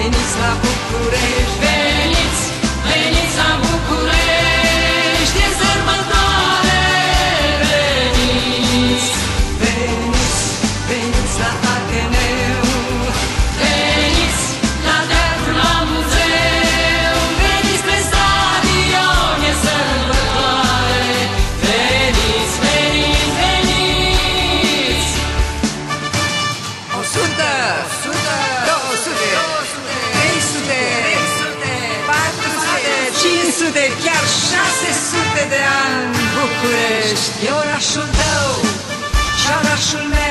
veniți la București, Veniți, veniți la București, e sărbătoare, veniți. veniți, veniți la Ateneu, Veniți la teatru, la muzeu, veniți pe stadion, e sărbătoare. Veniți, veniți, veniți. 100, 200, 300, 400, 500, chiar 600 de ani. București e orașul tău și orașul meu.